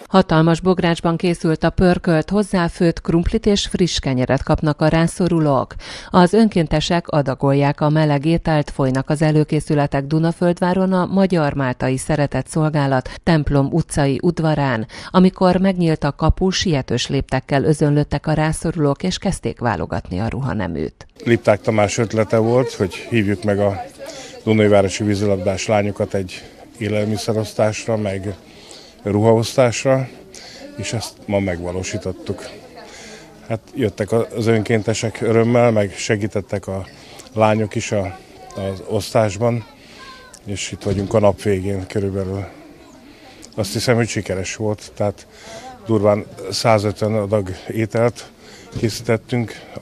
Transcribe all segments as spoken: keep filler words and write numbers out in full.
Hatalmas bográcsban készült a pörkölt, hozzáfőtt krumplit és friss kenyeret kapnak a rászorulók. Az önkéntesek adagolják a meleg ételt, folynak az előkészületek Dunaföldváron a Magyar Máltai Szeretett Szolgálat templom utcai udvarán. Amikor megnyílt a kapu, sietős léptekkel özönlöttek a rászorulók, és kezdték válogatni a ruhaneműt. Lipták Tamás ötlete volt, hogy hívjuk meg a Dunajvárosi vízilabdás lányokat egy élelmiszerosztásra, meg ruhaosztásra, és ezt ma megvalósítottuk. Hát jöttek az önkéntesek örömmel, meg segítettek a lányok is a, az osztásban, és itt vagyunk a nap végén körülbelül. Azt hiszem, hogy sikeres volt, tehát durván százötven adag ételt készítettünk. A,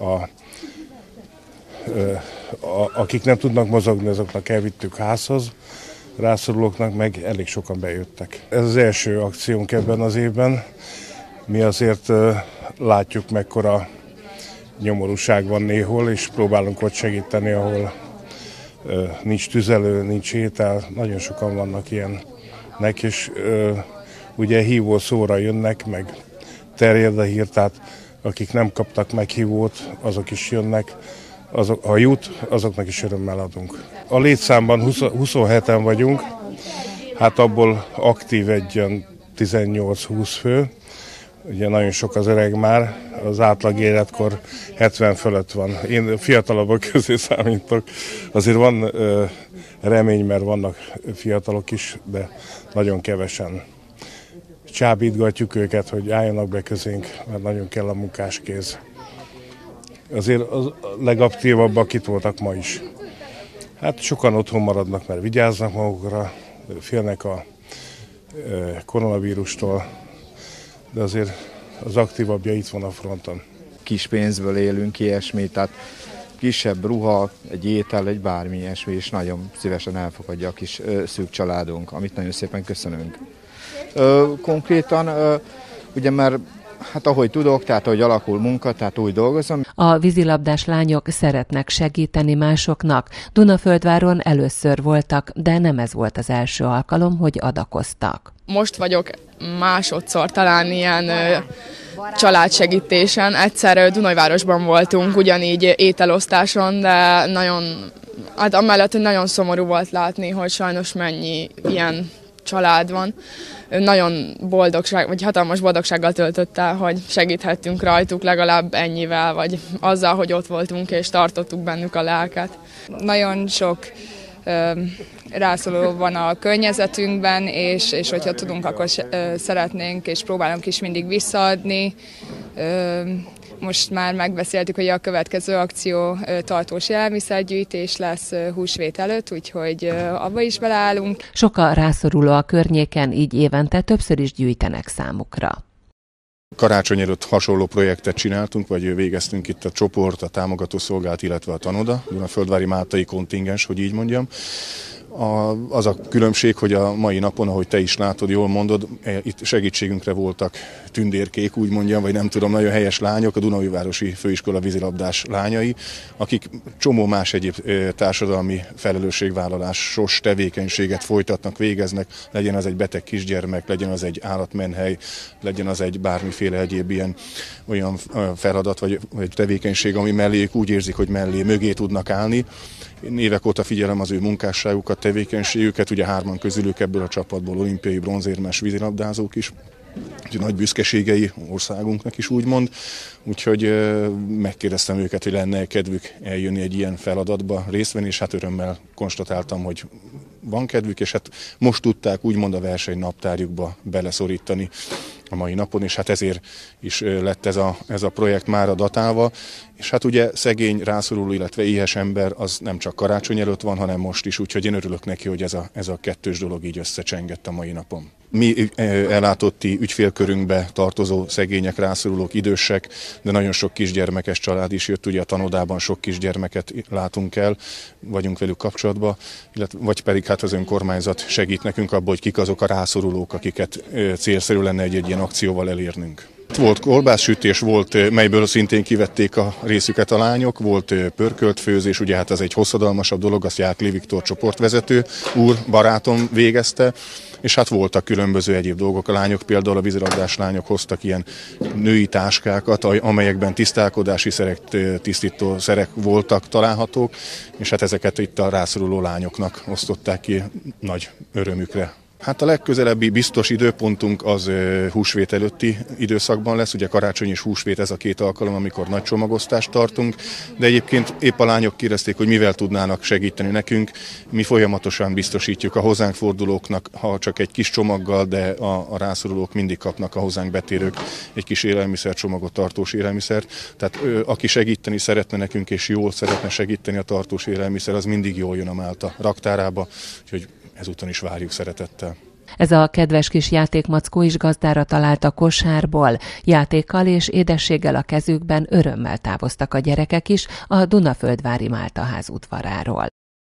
a, akik nem tudnak mozogni, azoknak elvittük házhoz, rászorulóknak meg elég sokan bejöttek. Ez az első akciónk ebben az évben. Mi azért uh, látjuk, mekkora nyomorúság van néhol, és próbálunk ott segíteni, ahol uh, nincs tüzelő, nincs étel. Nagyon sokan vannak ilyennek, és uh, ugye hívó szóra jönnek, meg terjed a hír, tehát akik nem kaptak meghívót, azok is jönnek. Azok, ha jut, azoknak is örömmel adunk. A létszámban huszonheten vagyunk, hát abból aktív egy olyan tizennyolc-húsz fő. Ugye nagyon sok az öreg már, az átlag életkor hetven fölött van. Én fiatalabbak közé számítok. Azért van ö, remény, mert vannak fiatalok is, de nagyon kevesen. Csábítgatjuk őket, hogy álljanak be közénk, mert nagyon kell a munkáskéz. Azért a legaktívabbak itt voltak ma is. Hát sokan otthon maradnak, mert vigyáznak magukra, félnek a koronavírustól, de azért az aktívabbja itt van a fronton. Kis pénzből élünk, ilyesmi, tehát kisebb ruha, egy étel, egy bármi ilyesmi, és nagyon szívesen elfogadja a kis szűk családunk, amit nagyon szépen köszönünk. Konkrétan, ugye már hát ahogy tudok, tehát ahogy alakul munka, tehát úgy dolgozom. A vízilabdás lányok szeretnek segíteni másoknak. Dunaföldváron először voltak, de nem ez volt az első alkalom, hogy adakoztak. Most vagyok másodszor talán ilyen ö, családsegítésen. Egyszer Dunajvárosban voltunk, ugyanígy ételosztáson, de nagyon, hát amellett, hogy nagyon szomorú volt látni, hogy sajnos mennyi ilyen család van. Nagyon boldogság, vagy hatalmas boldogsággal töltött el, hogy segíthettünk rajtuk legalább ennyivel, vagy azzal, hogy ott voltunk és tartottuk bennük a lelket. Nagyon sok ö, rászoruló van a környezetünkben, és, és hogyha tudunk, akkor ö, szeretnénk és próbálunk is mindig visszaadni. Ö, Most már megbeszéltük, hogy a következő akció tartós élelmiszergyűjtés lesz húsvét előtt, úgyhogy abba is beleállunk. Sok a rászoruló a környéken, így évente többször is gyűjtenek számukra. Karácsony előtt hasonló projektet csináltunk, vagy végeztünk itt a csoport, a támogató szolgálat, illetve a tanoda, Dunaföldvári Máltai kontingens, hogy így mondjam. A, az a különbség, hogy a mai napon, ahogy te is látod, jól mondod, itt segítségünkre voltak tündérkék, úgy mondjam, vagy nem tudom, nagyon helyes lányok, a Dunajvárosi Főiskola vízilabdás lányai, akik csomó más egyéb társadalmi felelősségvállalásos tevékenységet folytatnak, végeznek, legyen az egy beteg kisgyermek, legyen az egy állatmenhely, legyen az egy bármiféle egyéb ilyen olyan feladat vagy, vagy tevékenység, ami mellé úgy érzik, hogy mellé, mögé tudnak állni. Én évek óta figyelem az ő munkásságukat, tevékenységüket, ugye hárman közülük ebből a csapatból olimpiai bronzérmes vízilabdázók is, úgyhogy nagy büszkeségei országunknak is úgymond, úgyhogy megkérdeztem őket, hogy lenne kedvük eljönni egy ilyen feladatba részt venni, és hát örömmel konstatáltam, hogy van kedvük, és hát most tudták úgymond a verseny naptárjukba beleszorítani a mai napon, és hát ezért is lett ez a, ez a projekt mára datálva, és hát ugye szegény, rászoruló, illetve éhes ember az nem csak karácsony előtt van, hanem most is, úgyhogy én örülök neki, hogy ez a, ez a kettős dolog így összecsengett a mai napon. Mi ellátotti ügyfélkörünkbe tartozó szegények, rászorulók, idősek, de nagyon sok kisgyermekes család is jött, ugye a tanodában sok kisgyermeket látunk el, vagyunk velük kapcsolatban, illetve, vagy pedig hát az önkormányzat segít nekünk abban, hogy kik azok a rászorulók, akiket célszerű lenne egy-egy ilyen akcióval elérnünk. Volt kolbászsütés, volt, melyből szintén kivették a részüket a lányok, volt pörkölt főzés, ugye hát ez egy hosszadalmasabb dolog, azt Jákli Viktor csoportvezető úr, barátom végezte, és hát voltak különböző egyéb dolgok. A lányok, például a vízilabdás lányok hoztak ilyen női táskákat, amelyekben tisztálkodási szerek, tisztító szerek voltak találhatók, és hát ezeket itt a rászoruló lányoknak osztották ki nagy örömükre. Hát a legközelebbi biztos időpontunk az húsvét előtti időszakban lesz, ugye karácsony és húsvét ez a két alkalom, amikor nagy csomagosztást tartunk, de egyébként épp a lányok kérdezték, hogy mivel tudnának segíteni nekünk. Mi folyamatosan biztosítjuk a hozzánk fordulóknak, ha csak egy kis csomaggal, de a, a rászorulók mindig kapnak a hozzánk betérők egy kis élelmiszercsomagot, tartós élelmiszert. Tehát ő, aki segíteni szeretne nekünk és jól szeretne segíteni a tartós élelmiszer, az mindig jól jön a Málta raktárába, úgyhogy ezúton is várjuk szeretettel. Ez a kedves kis játékmackó is gazdára talált a kosárból. Játékkal és édességgel a kezükben örömmel távoztak a gyerekek is a Dunaföldvári Máltaház udvaráról.